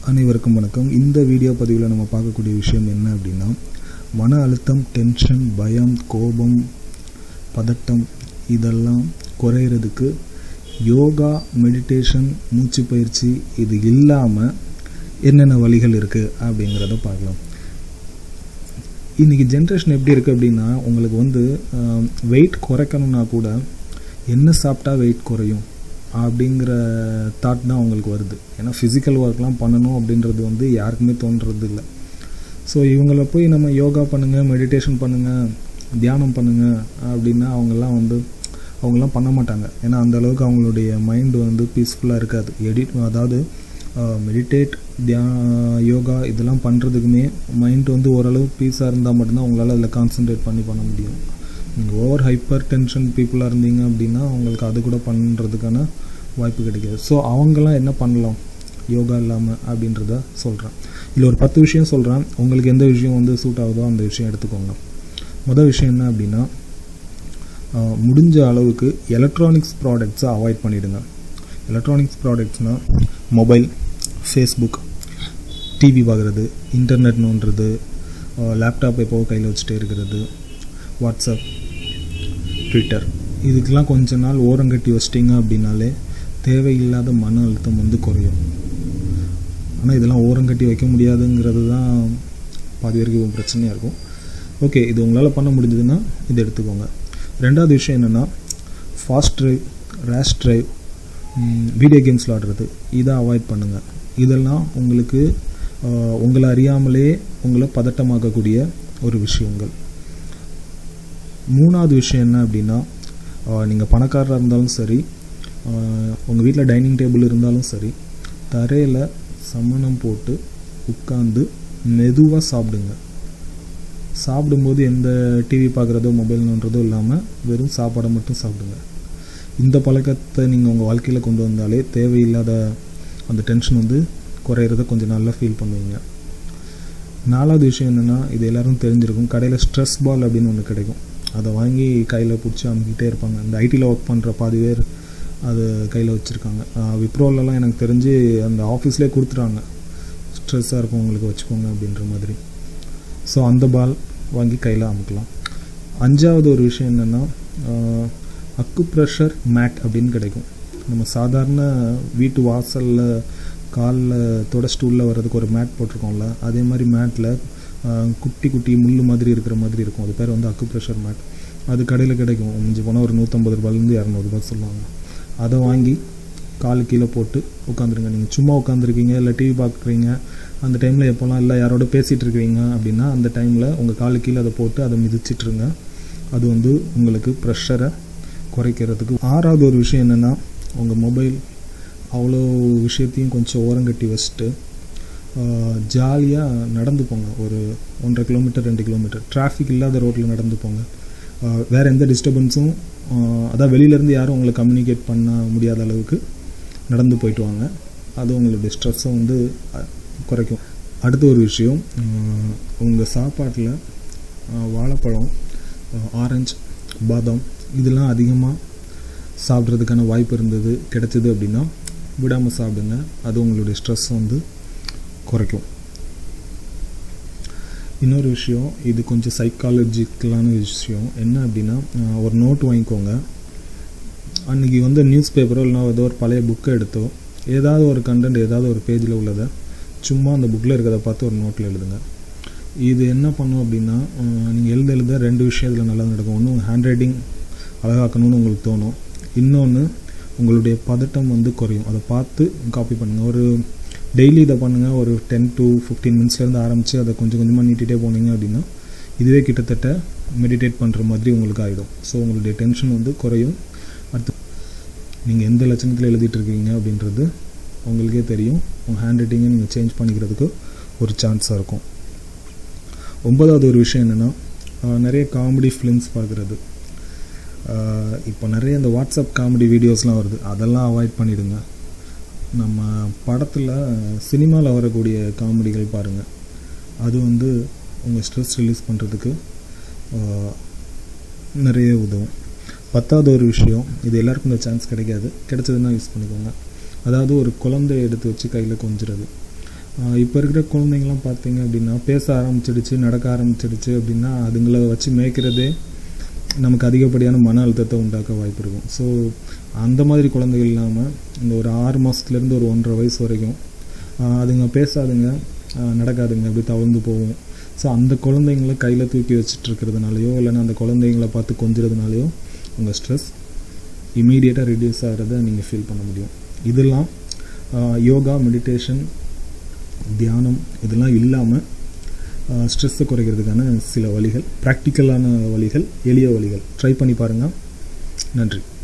அனைவருக்கும் வணக்கம். இந்த வீடியோ பதிவில் நம்ம பார்க்கக்கூடிய விஷயம் என்ன அப்படின்னா, மன அழுத்தம், டென்ஷன், பயம், கோபம், பதட்டம் இதெல்லாம் குறையிறதுக்கு யோகா, மெடிடேஷன், மூச்சு பயிற்சி இது இல்லாமல் என்னென்ன வழிகள் இருக்குது அப்படிங்கிறத பார்க்கலாம். இன்றைக்கி ஜென்ரேஷன் எப்படி இருக்குது அப்படின்னா, உங்களுக்கு வெயிட் குறைக்கணுன்னா கூட என்ன சாப்பிட்டா வெயிட் குறையும் அப்படிங்கிற தாட் தான் அவங்களுக்கு வருது. ஏன்னா ஃபிசிக்கல் ஒர்க்லாம் பண்ணணும் அப்படின்றது யாருக்குமே தோன்றது இல்லை. ஸோ இவங்கள போய் நம்ம யோகா பண்ணுங்கள், மெடிடேஷன் பண்ணுங்கள், தியானம் பண்ணுங்கள் அப்படின்னா அவங்கெல்லாம் பண்ண மாட்டாங்க. ஏன்னா அந்தளவுக்கு அவங்களுடைய மைண்டு பீஸ்ஃபுல்லாக இருக்காது. அதாவது மெடிடேட், யோகா இதெல்லாம் பண்ணுறதுக்குமே மைண்டு ஓரளவு பீஸாக இருந்தால் மட்டும்தான் அவங்களால அதில் கான்சன்ட்ரேட் பண்ண முடியும். நீங்கள் ஓவர் ஹைப்பர் டென்ஷன் பீப்புளாக இருந்தீங்க அப்படின்னா அவங்களுக்கு அது கூட பண்ணுறதுக்கான வாய்ப்பு கிடைக்காது. ஸோ அவங்கெல்லாம் என்ன பண்ணலாம் யோகா இல்லாமல் அப்படின்றத சொல்கிறேன். இல்லை ஒரு 10 விஷயம் சொல்கிறேன். உங்களுக்கு எந்த விஷயம் சூட் ஆகுதோ அந்த விஷயம் எடுத்துக்கோங்க. முதல் விஷயம் என்ன அப்படின்னா, முடிஞ்ச அளவுக்கு எலக்ட்ரானிக்ஸ் ப்ராடக்ட்ஸை அவாய்ட் பண்ணிவிடுங்க. எலக்ட்ரானிக்ஸ் ப்ராடக்ட்ஸ்னால் மொபைல், ஃபேஸ்புக், டிவி பார்க்குறது, இன்டர்நெட் நோண்டுறது, லேப்டாப் எப்போவோ கையில் வச்சுட்டே இருக்கிறது, வாட்ஸ்அப், ட்விட்டர் இதுக்கெல்லாம் கொஞ்ச நாள் ஓரங்கட்டி வச்சிட்டிங்க அப்படின்னாலே தேவையில்லாத மன அழுத்தம் குறையும். ஆனால் இதெல்லாம் ஓரங்கட்டி வைக்க முடியாதுங்கிறது தான் பாதி வரைக்கும் பிரச்சனையாக இருக்கும். ஓகே, இது உங்களால் பண்ண முடிஞ்சதுன்னா இதை எடுத்துக்கோங்க. ரெண்டாவது விஷயம் என்னென்னா, fast drive, rash drive, video games விளாடுறது இதை அவாய்ட் பண்ணுங்கள். இதெல்லாம் உங்களுக்கு உங்களை அறியாமலே உங்களை பதட்டமாக்கக்கூடிய ஒரு விஷயங்கள். மூணாவது விஷயம் என்ன அப்படின்னா, நீங்கள் பணக்காரராக இருந்தாலும் சரி, உங்கள் வீட்டில் டைனிங் டேபிள் இருந்தாலும் சரி, தரையில் சமணம் போட்டு உட்காந்து மெதுவாக சாப்பிடுங்க. சாப்பிடும்போது எந்த டிவி பார்க்குறதோ மொபைல் நோண்டுறதோ இல்லாமல் வெறும் சாப்பாடை மட்டும் சாப்பிடுங்க. இந்த பழக்கத்தை நீங்கள் உங்கள் வாழ்க்கையில் கொண்டு வந்தாலே தேவையில்லாத அந்த டென்ஷன் குறையிறத கொஞ்சம் நல்லா ஃபீல் பண்ணுவீங்க. நாலாவது விஷயம் என்னென்னா, இது எல்லோரும் தெரிஞ்சிருக்கும், கடையில் ஸ்ட்ரெஸ் பால் அப்படின்னு ஒன்று கிடைக்கும். அதை வாங்கி கையில் பிடிச்சி அமுக்கிட்டே இருப்பாங்க. இந்த ஐடியில் ஒர்க் பண்ணுற பாதி பேர் அது கையில் வச்சுருக்காங்க. விப்ரோலலாம் எனக்கு தெரிஞ்சு அந்த ஆஃபீஸ்லேயே கொடுத்துறாங்க, ஸ்ட்ரெஸ்ஸாக இருக்கும் உங்களுக்கு வச்சுக்கோங்க அப்படின்ற மாதிரி. ஸோ அந்த பால் வாங்கி கையில் அமுக்கலாம். அஞ்சாவது ஒரு விஷயம் என்னென்னா, அக்குப்ரெஷர் மேட் அப்படின்னு கிடைக்கும். நம்ம சாதாரண வீட்டு வாசலில் காலில் தொடச்சிட்டு உள்ளே வர்றதுக்கு ஒரு மேட் போட்டிருக்கோம்ல, அதே மாதிரி மேட்டில் குட்டி குட்டி முள் மாதிரி இருக்கிற மாதிரி இருக்கும். அது பேர் அக்குப்ரெஷர் மேட். அது கடையில் கிடைக்கும். மிஞ்சி போனால் ஒரு 150 ரூபாயிலேருந்து 200 ரூபாய் சொல்லுவாங்க. அதை வாங்கி கால் கீழே போட்டு உட்காந்துருங்க. நீங்கள் சும்மா உட்காந்துருக்கீங்க, இல்லை டிவி பார்க்குறீங்க, அந்த டைமில் எப்போல்லாம் இல்லை யாரோட பேசிகிட்டு இருக்கிறீங்க அப்படின்னா அந்த டைமில் உங்கள் காலு கீழே அதை போட்டு அதை மிதிச்சிட்ருங்க. அது உங்களுக்கு ப்ரெஷரை குறைக்கிறதுக்கு. ஆறாவது ஒரு விஷயம் என்னென்னா, உங்கள் மொபைல் அவ்வளோ விஷயத்தையும் கொஞ்சம் ஓரங்கட்டி வச்சுட்டு ஜாலியாக நடந்து போங்க. ஒரு 1.5 கிலோமீட்டர் 2 கிலோமீட்டர் டிராஃபிக் இல்லாத ரோட்டில் நடந்து போங்க. வேறு எந்த டிஸ்டர்பன்ஸும், அதான் வெளியிலேருந்து யாரும் உங்களை கம்யூனிகேட் பண்ண முடியாத அளவுக்கு நடந்து போயிட்டு வாங்க. அது உங்களுடைய ஸ்ட்ரெஸ்ஸை குறைக்கும். அடுத்த ஒரு விஷயம், உங்கள் சாப்பாட்டில் வாழைப்பழம், ஆரஞ்சு, பாதாம் இதெல்லாம் அதிகமாக சாப்பிட்றதுக்கான வாய்ப்பு கிடைச்சது அப்படின்னா விடாமல் சாப்பிடுங்க. அது உங்களுடைய ஸ்ட்ரெஸ்ஸை குறைக்கும். இன்னொரு விஷயம், இது கொஞ்சம் சைக்காலஜிக்கலான விஷயம். என்ன அப்படின்னா, ஒரு நோட் வாங்கிக்கோங்க. அன்றைக்கி நியூஸ் பேப்பரோ இல்லைனா ஏதோ ஒரு பழைய புக்கை எடுத்தோ ஏதாவது ஒரு கண்டென்ட் ஏதாவது ஒரு பேஜில் உள்ளதை சும்மா அந்த புக்கில் இருக்கிறத பார்த்து ஒரு நோட்டில் எழுதுங்க. இது என்ன பண்ணும் அப்படின்னா, நீங்கள் எழுத 2 விஷயம் இதில் நல்லா நடக்கும். ஒன்று, உங்கள் ஹேண்ட் ரைட்டிங் அழகாக்கணும்னு உங்களுக்கு தோணும். இன்னொன்று, உங்களுடைய பதட்டம் குறையும். அதை பார்த்து காப்பி பண்ணுங்கள். ஒரு டெய்லி இதை பண்ணுங்கள். ஒரு 10 to 15 மினிட்ஸ்லேருந்து ஆரம்பித்து அதை கொஞ்சம் கொஞ்சமாக நீட்டிகிட்டே போனீங்க அப்படின்னா இதுவே கிட்டத்தட்ட மெடிடேட் பண்ணுற மாதிரி உங்களுக்கு ஆகிடும். ஸோ உங்களுடைய டென்ஷன் குறையும். அடுத்து, நீங்கள் எந்த லட்சணத்தில் எழுதிட்டுருக்கீங்க அப்படின்றது உங்களுக்கே தெரியும். உங்கள் ஹேண்ட் ரைட்டிங்கை நீங்கள் சேஞ்ச் பண்ணிக்கிறதுக்கு ஒரு சான்ஸாக இருக்கும். 9வது ஒரு விஷயம் என்னென்னா, நிறைய காமெடி ஃபிலிம்ஸ் பார்க்குறது. இப்போ நிறைய இந்த வாட்ஸ்அப் காமெடி வீடியோஸ்லாம் வருது, அதெல்லாம் அவாய்ட் பண்ணிவிடுங்க. நம்ம படத்தில் சினிமாவில் வரக்கூடிய காமெடிகள் பாருங்கள். அது உங்கள் ஸ்ட்ரெஸ் ரிலீஸ் பண்ணுறதுக்கு நிறைய உதவும். 10வது ஒரு விஷயம், இது எல்லாருக்கும் இந்த சான்ஸ் கிடைக்காது, கிடைச்சதுன்னா யூஸ் பண்ணிக்கோங்க. அதாவது ஒரு குழந்தைய எடுத்து வச்சு கையில் கொஞ்சிறது. இப்போ இருக்கிற குழந்தைங்களாம் பார்த்தீங்க அப்படின்னா பேச ஆரம்பிச்சிடுச்சு, நடக்க ஆரம்பிச்சிடுச்சு அப்படின்னா அதுங்களை வச்சு மேய்க்கிறதே நமக்கு அதிகப்படியான மன அழுத்தத்தை உண்டாக்க வாய்ப்பு இருக்கும். ஸோ அந்த மாதிரி குழந்தைகள் இல்லாமல் இந்த ஒரு 6 மாதத்துலேருந்து ஒரு 1.5 வயசு வரைக்கும் அதுங்க பேசாதுங்க, நடக்காதுங்க, அப்படி தவழ்ந்து போகும். ஸோ அந்த குழந்தைங்கள கையில் தூக்கி வச்சுட்ருக்கிறதுனாலையோ இல்லைன்னா அந்த குழந்தைங்கள பார்த்து கொஞ்சிறதுனாலையோ உங்கள் ஸ்ட்ரெஸ் இமீடியட்டாக ரெடியூஸ் ஆகிறத நீங்கள் ஃபீல் பண்ண முடியும். இதெல்லாம் யோகா, மெடிடேஷன், தியானம் இதெல்லாம் இல்லாமல் ஸ்ட்ரெஸ்ஸை குறைக்கிறதுக்கான சில வழிகள், ப்ராக்டிக்கலான வழிகள், எளிய வழிகள் ட்ரை பண்ணி பாருங்கள். நன்றி.